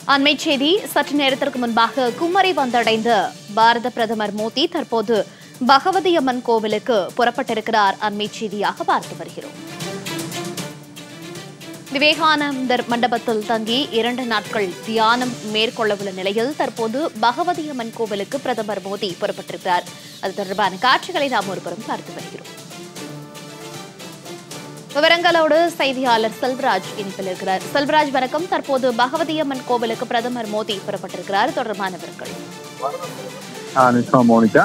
அண்மை செய்தி. சற்று நேரத்திற்கு முன்பாக குமரி வந்தடைந்த பாரத பிரதமர் மோடி தற்போது பகவதி அம்மன் கோவிலுக்கு புறப்பட்டிருக்கிறார். அண்மை செய்தியாக பார்த்து வருகிறோம். விவேகானந்தர் மண்டபத்தில் தங்கி 2 நாட்கள் தியானம் மேற்கொள்ளவுள்ள நிலையில் தற்போது பகவதி அம்மன் கோவிலுக்கு பிரதமர் மோடி புறப்பட்டிருக்கிறார். அது தொடர்பான காட்சிகளை நாம் ஒருபுறம் பார்த்து வருகிறோம். விவரங்களோடு செய்தியாளர் செல்வராஜ் இணைப்பில் இருக்கிறார். செல்வராஜ் வணக்கம். தற்போது பகவதி அம்மன் கோவிலுக்கு பிரதமர் மோடி புறப்பட்டிருக்கிறார். தொடர்பான விவரங்கள். மோனிகா,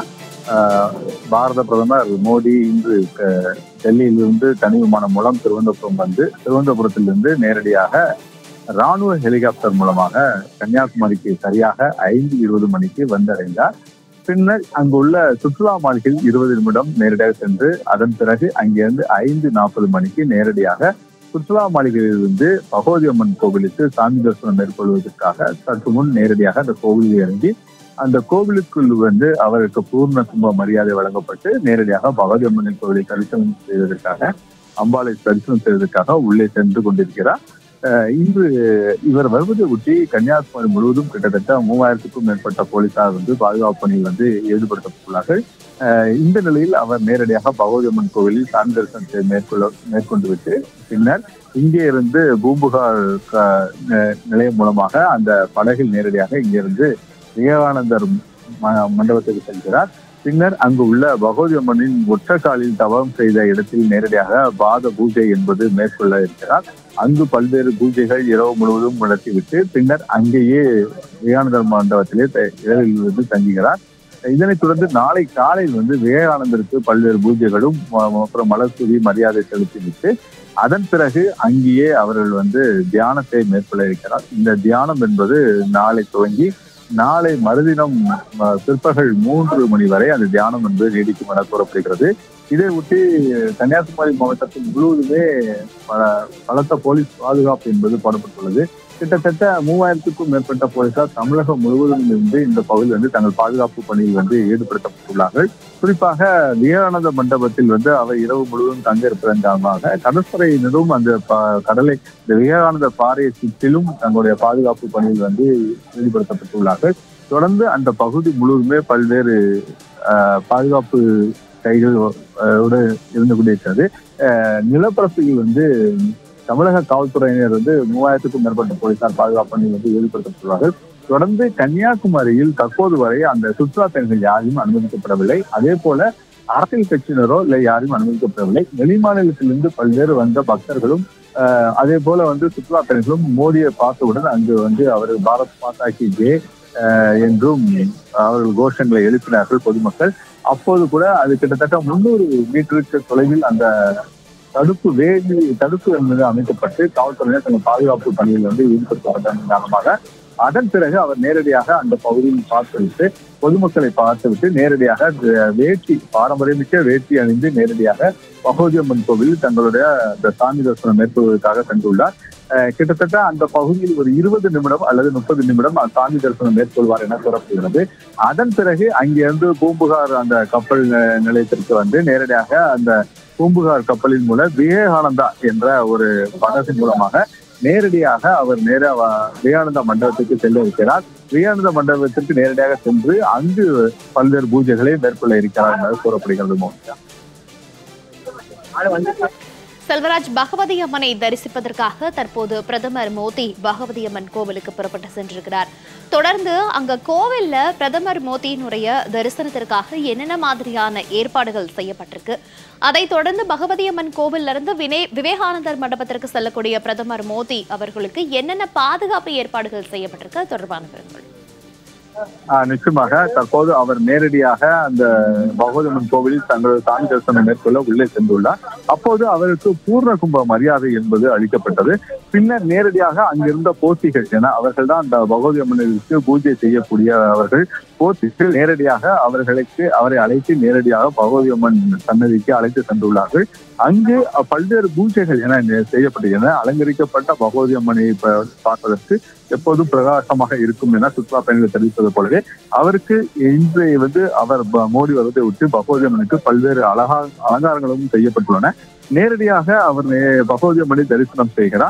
பாரத பிரதமர் மோடி இன்று டெல்லியிலிருந்து தனி விமானம் மூலம் திருவனந்தபுரம் வந்து திருவனந்தபுரத்திலிருந்து நேரடியாக ராணுவ ஹெலிகாப்டர் மூலமாக கன்னியாகுமரிக்கு சரியாக 5:20 மணிக்கு வந்தடைந்தார். பின்னர் அங்குள்ள சுற்றுலா மாளிகையில் 20 நிமிடம் நேரடியாக சென்று அதன் பிறகு அங்கிருந்து 5:40 மணிக்கு நேரடியாக சுற்றுலா மாளிகையிலிருந்து பகவதி அம்மன் கோவிலுக்கு சாமி தரிசனம் மேற்கொள்வதற்காக சற்று முன் நேரடியாக அந்த கோவிலில் இறங்கி அந்த கோவிலுக்குள் வந்து அவருக்கு பூர்ண கும்ப மரியாதை வழங்கப்பட்டு நேரடியாக பகவதி அம்மன் கோவிலை தரிசனம் செய்வதற்காக அம்பாளை தரிசனம் செய்வதற்காக உள்ளே சென்று கொண்டிருக்கிறார். இன்று இவர் வருவதை ஒட்டி கன்னியாகுமரி முழுவதும் கிட்டத்தட்ட 3000க்கும் மேற்பட்ட போலீசார் வந்து பாதுகாப்பு பணியில் வந்து ஈடுபடுத்தப்பட்டுள்ளார்கள். இந்த நிலையில் அவர் நேரடியாக பகவதி அம்மன் கோவிலில் சாமி தரிசனத்தை மேற்கொண்டு விட்டு பின்னர் இங்கே இருந்து பூம்புகார் நிலையம் மூலமாக அந்த படகில் நேரடியாக இங்கிருந்து விவேகானந்தர் மண்டபத்துக்கு செல்கிறார். பின்னர் அங்கு உள்ள பகவதி அம்மனின் ஒற்றைக்காலில் தவம் செய்த இடத்தில் நேரடியாக பாத பூஜை என்பது மேற்கொள்ள இருக்கிறார். அங்கு பல்வேறு பூஜைகள் இரவு முழுவதும் நடத்திவிட்டு பின்னர் அங்கேயே விவேகானந்தர் மண்டபத்திலே இரவில் வந்து தங்குகிறார். இதனைத் தொடர்ந்து நாளை காலையில் வந்து விவேகானந்தருக்கு பல்வேறு பூஜைகளும் அப்புறம் மலர் தூவி மரியாதை செலுத்திவிட்டு அதன் பிறகு அங்கேயே அவர்கள் வந்து தியானத்தை மேற்கொள்ள இருக்கிறார். இந்த தியானம் என்பது நாளை துவங்கி நாளை மறுதினம் பிற்பகல் 3 மணி வரை அந்த தியானம் என்பது நீடிக்கும் என கூறப்படுகிறது. இதை ஒட்டி கன்னியாகுமரி மாவட்டத்தில் முழுவதுமே பலத்த போலீஸ் பாதுகாப்பு என்பது போடப்பட்டுள்ளது. கிட்டத்தட்ட 3000க்கும் மேற்பட்ட போலீசார் தமிழகம் முழுவதும் இருந்து இந்த பகுதியில் வந்து தங்கள் பாதுகாப்பு பணியில் வந்து ஈடுபடுத்தப்பட்டுள்ளார்கள். குறிப்பாக விவேகானந்த மண்டபத்தில் வந்து அவர் இரவு முழுவதும் தங்க இருப்பதன் காரணமாக கடற்படையினரும் அந்த கடலை இந்த விவேகானந்த பாறையை சுற்றிலும் தங்களுடைய பாதுகாப்பு பணியில் வந்து ஈடுபடுத்தப்பட்டுள்ளார்கள். தொடர்ந்து அந்த பகுதி முழுவதுமே பல்வேறு பாதுகாப்பு கைகளோடு இருந்து கொண்டிருக்கிறது. நிலப்பரப்பில் வந்து தமிழக காவல்துறையினர் வந்து 3000க்கும் மேற்பட்ட போலீசார் பாதுகாப்பு பணியில் வந்து ஈடுபடுத்தப்பட்டுள்ளார்கள். தொடர்ந்து கன்னியாகுமரியில் தற்போது வரை அந்த சுற்றுலா பயணிகள் யாரும் அனுமதிக்கப்படவில்லை. அதே போல அரசியல் கட்சியினரோ இல்லை யாரும் அனுமதிக்கப்படவில்லை. வெளிமாநிலத்திலிருந்து பல்வேறு வந்த பக்தர்களும் அதே போல வந்து சுற்றுலா பயணிகளும் மோடியை பார்த்தவுடன் அங்கு வந்து அவர் பாரத் மாதா கி ஜெய் என்றும் அவர்கள் கோஷங்களை எழுப்பினார்கள் பொதுமக்கள். அப்போது கூட அது கிட்டத்தட்ட 300 மீட்டருக்கு தொலைவில் அந்த தடுப்பு என்பது அமைக்கப்பட்டு காவல்துறையினர் தங்கள் பாதுகாப்பு பணியில் வந்து ஈடுபடுத்துவதன் காரணமாக அதன் பிறகு அவர் நேரடியாக அந்த பகுதியில் பார்த்துவிட்டு பொதுமக்களை பார்த்துவிட்டு நேரடியாக பாரம்பரியமிக்க வேட்டி அணிந்து நேரடியாக பகவதி அம்மன் கோவில் தங்களுடைய அந்த சாமி தரிசனம் மேற்கொள்வதற்காக சென்றுள்ளார். கிட்டத்தட்ட அந்த பகுதியில் ஒரு 20 நிமிடம் அல்லது 30 நிமிடம் சாமி தரிசனம் மேற்கொள்வார் என கூறப்படுகிறது. அதன் பிறகு அங்கிருந்து பூம்புகார் அந்த கப்பல் நிலையத்திற்கு வந்து நேரடியாக அந்த பூம்புகார் கப்பலின் மூலம் விவேகானந்தா என்ற ஒரு படகு மூலமாக நேரடியாக அவர் விவேகானந்தா மண்டபத்துக்கு செல்ல இருக்கிறார். விவேகானந்தா மண்டபத்திற்கு நேரடியாக சென்று அங்கு பல்வேறு பூஜைகளை மேற்கொள்ள இருக்கிறார் என்று கூறப்படுகிறது. மோனிகா, செல்வராஜ், பகவதி அம்மனை தரிசிப்பதற்காக தற்போது பிரதமர் மோடி பகவதி அம்மன் கோவிலுக்கு புறப்பட்டு சென்றிருக்கிறார். தொடர்ந்து அங்க கோவில்ல பிரதமர் மோடியினுடைய தரிசனத்திற்காக என்னென்ன மாதிரியான ஏற்பாடுகள் செய்யப்பட்டிருக்கு, அதைத் தொடர்ந்து பகவதி அம்மன் கோவில்ல இருந்து விவேகானந்தர் மண்டபத்திற்கு செல்லக்கூடிய பிரதமர் மோடி அவர்களுக்கு என்னென்ன பாதுகாப்பு ஏற்பாடுகள் செய்யப்பட்டிருக்கு தொடர்பான விவரங்கள். நிச்சயமாக தற்போது அவர் நேரடியாக அந்த பகவதி அம்மன் கோவிலில் தங்களது சாமி தரிசனம் மேற்கொள்ள உள்ளே சென்றுள்ளார். அப்போது அவருக்கு பூர்ண கும்ப மரியாதை என்பது அளிக்கப்பட்டது. பின்னர் நேரடியாக அங்கிருந்த போத்திகள் என அவர்கள் தான் அந்த பகவதி அம்மனுக்கு பூஜை செய்யக்கூடிய அவர்கள் போத்திகள் நேரடியாக அவரை அழைத்து நேரடியாக பகவதி அம்மன் சன்னதிக்கு அழைத்து சென்றுள்ளார்கள். அங்கு பல்வேறு பூஜைகள் என செய்யப்பட்டன. அலங்கரிக்கப்பட்ட பகவதி அம்மனை பார்ப்பதற்கு எப்போதும் பிரகாசமாக இருக்கும் என சுற்றுலா பயணிகள் தெரிவிப்பது போலவே அவருக்கு இன்றைய வந்து அவர் மோடி வருவதை விட்டு பகவதி அம்மனுக்கு பல்வேறு அலங்காரங்களும் செய்யப்பட்டுள்ளன. நேரடியாக அவர் பகவதி அம்மனை தரிசனம் செய்கிறார்.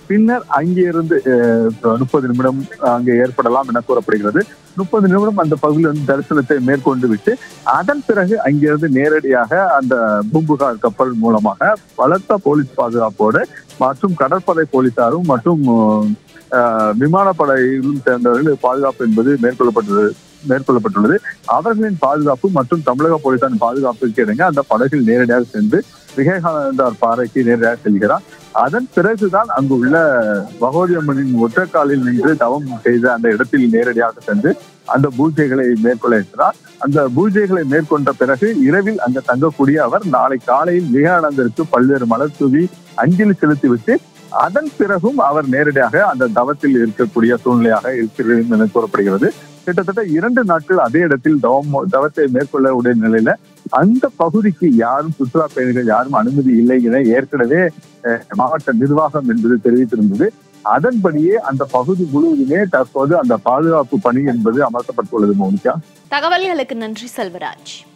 பின்னர் அங்கிருந்து 30 நிமிடம் அங்கே ஏற்படலாம் என கூறப்படுகிறது. 30 நிமிடம் அந்த பகுதியில் வந்து தரிசனத்தை மேற்கொண்டு விட்டு அதன் பிறகு அங்கிருந்து நேரடியாக அந்த பூம்புகார் கப்பல் மூலமாக பலத்த போலீஸ் பாதுகாப்போடு மற்றும் கடற்படை போலீசாரும் மற்றும் விமானப்படையிலும் சேர்ந்தவர்கள் பாதுகாப்பு என்பது மேற்கொள்ளப்பட்டுள்ளது. அவர்களின் பாதுகாப்பு மற்றும் தமிழக போலீசாரின் பாதுகாப்புக்கு இணங்க அந்த படகில் நேரடியாக சென்று விவேகானந்தார் பாறைக்கு நேரடியாக செல்கிறார். அதன் பிறகுதான் அங்குள்ள பகவதி அம்மனின் ஒற்றைக்காலில் நின்று தவம் செய்த அந்த இடத்தில் நேரடியாக சென்று அந்த பூஜைகளை மேற்கொள்ள இருக்கிறார். அந்த பூஜைகளை மேற்கொண்ட பிறகு இரவில் அங்க தங்கக்கூடிய அவர் நாளை காலையில் விவேகானந்தருக்கு பல்வேறு மலர் தூவி அஞ்சலி செலுத்திவிட்டு அதன் பிறகும் அவர் நேரடியாக அந்த தவத்தில் இருக்கக்கூடிய சூழ்நிலையாக இருக்கிறது என கூறப்படுகிறது. கிட்டத்தட்ட 2 நாட்கள் அதே இடத்தில் தவத்தை மேற்கொள்ள உடைய நிலையில அந்த பகுதிக்கு யாரும் சுற்றுலா பயணிகள் யாரும் அனுமதி இல்லை என ஏற்கனவே மாவட்ட நிர்வாகம் என்பது தெரிவித்திருந்தது. அதன்படியே அந்த பகுதி முழுவதுமே தற்போது அந்த பாதுகாப்பு பணி என்பது அமர்த்தப்பட்டுள்ளது. மோனிகா, தகவல்களுக்கு நன்றி செல்வராஜ்.